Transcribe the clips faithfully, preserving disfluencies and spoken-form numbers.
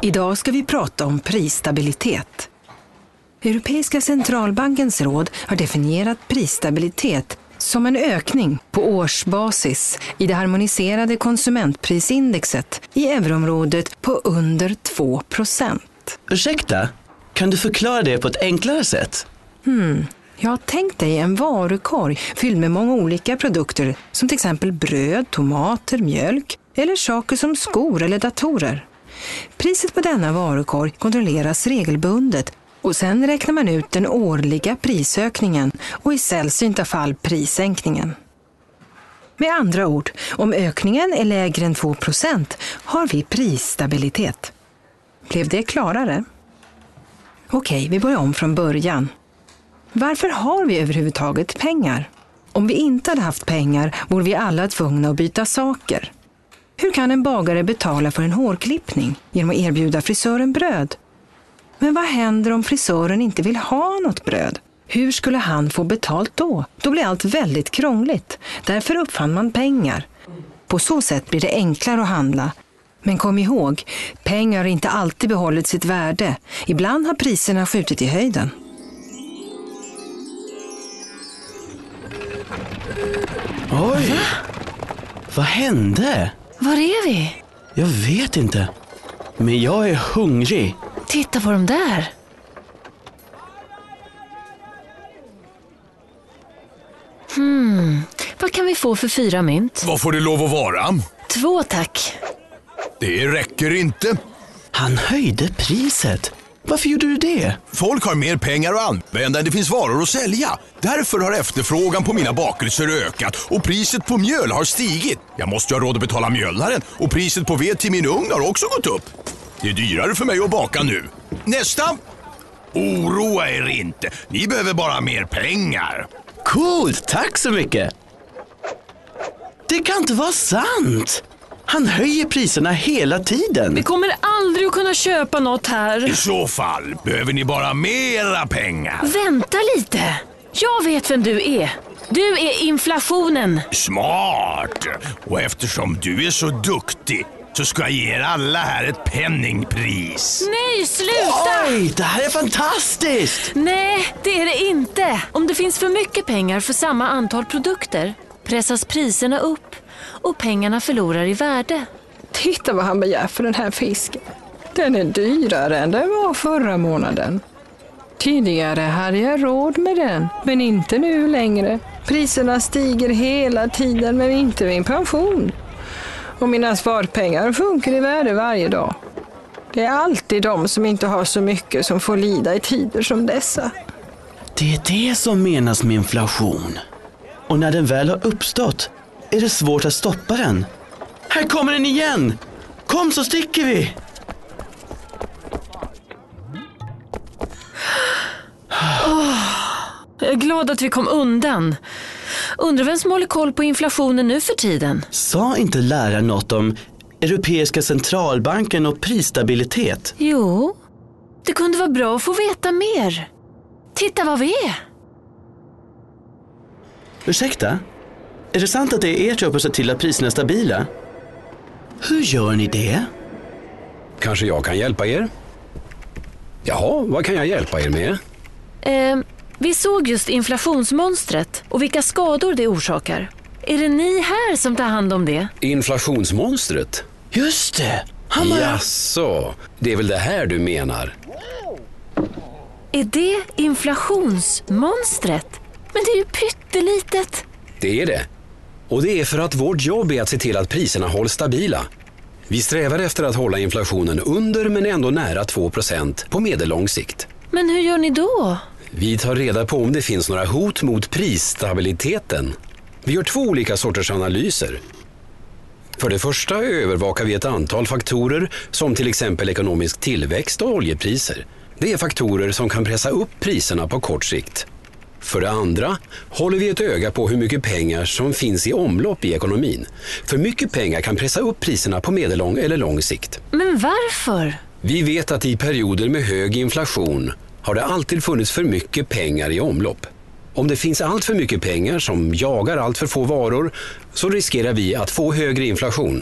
Idag ska vi prata om prisstabilitet. Europeiska centralbankens råd har definierat prisstabilitet som en ökning på årsbasis i det harmoniserade konsumentprisindexet i euroområdet på under två procent. Ursäkta, kan du förklara det på ett enklare sätt? Hmm, jag har tänkt dig en varukorg fylld med många olika produkter som till exempel bröd, tomater, mjölk eller saker som skor eller datorer. Priset på denna varukorg kontrolleras regelbundet och sen räknar man ut den årliga prisökningen och i sällsynta fall prissänkningen. Med andra ord, om ökningen är lägre än två procent har vi prisstabilitet. Blev det klarare? Okej, vi börjar om från början. Varför har vi överhuvudtaget pengar? Om vi inte hade haft pengar vore vi alla tvungna att byta saker. Hur kan en bagare betala för en hårklippning genom att erbjuda frisören bröd? Men vad händer om frisören inte vill ha något bröd? Hur skulle han få betalt då? Då blir allt väldigt krångligt. Därför uppfann man pengar. På så sätt blir det enklare att handla. Men kom ihåg, pengar har inte alltid behållit sitt värde. Ibland har priserna skjutit i höjden. Oj! Va? Vad hände? Var är vi? Jag vet inte. Men jag är hungrig. Titta på dem där. Hmm, vad kan vi få för fyra mynt? Vad får det lov att vara? Två, tack. Det räcker inte. Han höjde priset. Varför gjorde du det? Folk har mer pengar att använda än det finns varor att sälja. Därför har efterfrågan på mina bakelser ökat och priset på mjöl har stigit. Jag måste ju ha råd att betala mjölnaren och priset på ved till min ugn har också gått upp. Det är dyrare för mig att baka nu. Nästa! Oroa er inte. Ni behöver bara mer pengar. Coolt, tack så mycket. Det kan inte vara sant. Han höjer priserna hela tiden. Vi kommer aldrig att kunna köpa något här. I så fall behöver ni bara mera pengar. Vänta lite. Jag vet vem du är. Du är inflationen. Smart. Och eftersom du är så duktig så ska jag ge er alla här ett penningpris. Nej, sluta! Oj, det här är fantastiskt! Nej, det är det inte. Om det finns för mycket pengar för samma antal produkter pressas priserna upp och pengarna förlorar i värde. Titta vad han begär för den här fisken. Den är dyrare än den var förra månaden. Tidigare hade jag råd med den, men inte nu längre. Priserna stiger hela tiden, men inte min pension. Och mina sparpengar sjunker i värde varje dag. Det är alltid de som inte har så mycket som får lida i tider som dessa. Det är det som menas med inflation. Och när den väl har uppstått är det svårt att stoppa den. Här kommer den igen! Kom så sticker vi! Oh, jag är glad att vi kom undan. Undrar vem som håller koll på inflationen nu för tiden? Sa inte läraren något om Europeiska centralbanken och prisstabilitet? Jo, det kunde vara bra att få veta mer. Titta vad vi är. Ursäkta? Är det sant att det är ert jobb att se till att priserna är stabila? Hur gör ni det? Kanske jag kan hjälpa er? Jaha, vad kan jag hjälpa er med? Eh, vi såg just inflationsmonstret och vilka skador det orsakar. Är det ni här som tar hand om det? Inflationsmonstret? Just det! Han bara... Jaså, det är väl det här du menar? Är det inflationsmonstret? Men det är ju pyttelitet. Det är det. Och det är för att vårt jobb är att se till att priserna hålls stabila. Vi strävar efter att hålla inflationen under men ändå nära två procent på medellång sikt. Men hur gör ni då? Vi tar reda på om det finns några hot mot prisstabiliteten. Vi gör två olika sorters analyser. För det första övervakar vi ett antal faktorer som till exempel ekonomisk tillväxt och oljepriser. Det är faktorer som kan pressa upp priserna på kort sikt. För det andra håller vi ett öga på hur mycket pengar som finns i omlopp i ekonomin. För mycket pengar kan pressa upp priserna på medellång eller lång sikt. Men varför? Vi vet att i perioder med hög inflation har det alltid funnits för mycket pengar i omlopp. Om det finns allt för mycket pengar som jagar allt för få varor så riskerar vi att få högre inflation.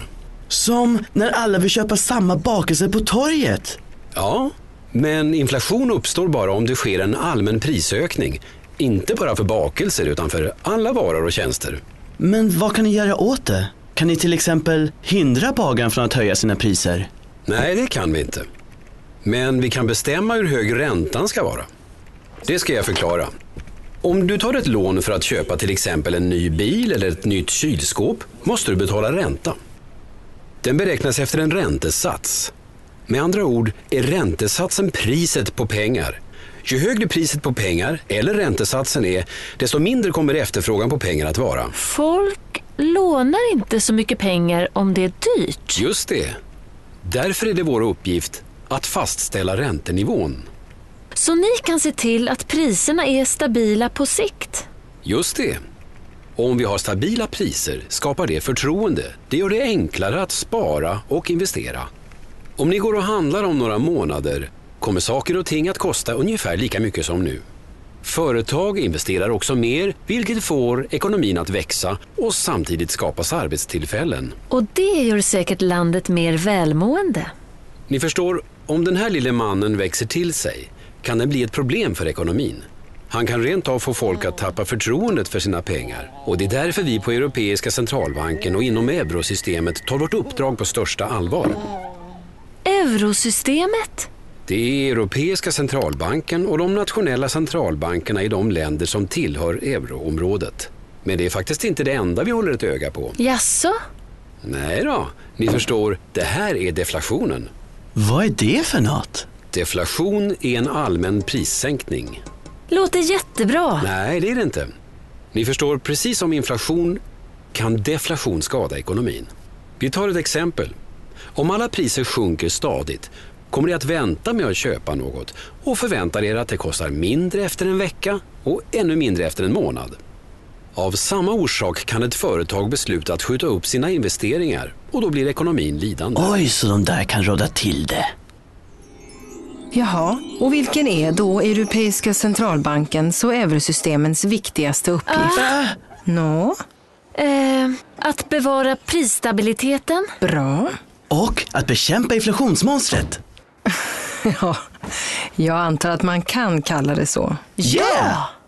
Som när alla vill köpa samma bakelse på torget. Ja, men inflation uppstår bara om det sker en allmän prisökning. Inte bara för bakelser utan för alla varor och tjänster. Men vad kan ni göra åt det? Kan ni till exempel hindra bagaren från att höja sina priser? Nej, det kan vi inte. Men vi kan bestämma hur hög räntan ska vara. Det ska jag förklara. Om du tar ett lån för att köpa till exempel en ny bil eller ett nytt kylskåp måste du betala ränta. Den beräknas efter en räntesats. Med andra ord är räntesatsen priset på pengar. Ju högre priset på pengar eller räntesatsen är, desto mindre kommer efterfrågan på pengar att vara. Folk lånar inte så mycket pengar om det är dyrt. Just det. Därför är det vår uppgift att fastställa räntenivån. Så ni kan se till att priserna är stabila på sikt? Just det. Om vi har stabila priser skapar det förtroende. Det gör det enklare att spara och investera. Om ni går och handlar om några månader kommer saker och ting att kosta ungefär lika mycket som nu. Företag investerar också mer, vilket får ekonomin att växa och samtidigt skapas arbetstillfällen. Och det gör säkert landet mer välmående. Ni förstår, om den här lille mannen växer till sig kan det bli ett problem för ekonomin. Han kan rent av få folk att tappa förtroendet för sina pengar. Och det är därför vi på Europeiska centralbanken och inom eurosystemet tar vårt uppdrag på största allvar. Eurosystemet? Det är Europeiska centralbanken och de nationella centralbankerna i de länder som tillhör euroområdet. Men det är faktiskt inte det enda vi håller ett öga på. Jaså? Nej då, ni förstår, det här är deflationen. Vad är det för något? Deflation är en allmän prissänkning. Låter jättebra. Nej, det är det inte. Ni förstår, precis som inflation kan deflation skada ekonomin. Vi tar ett exempel. Om alla priser sjunker stadigt kommer ni att vänta med att köpa något och förväntar er att det kostar mindre efter en vecka och ännu mindre efter en månad. Av samma orsak kan ett företag besluta att skjuta upp sina investeringar och då blir ekonomin lidande. Oj, så de där kan råda till det. Jaha, och vilken är då Europeiska centralbankens och eurosystemens viktigaste uppgift? Ah. Nå? Eh, att bevara prisstabiliteten. Bra. Och att bekämpa inflationsmonstret. Ja, jag antar att man kan kalla det så. Yeah!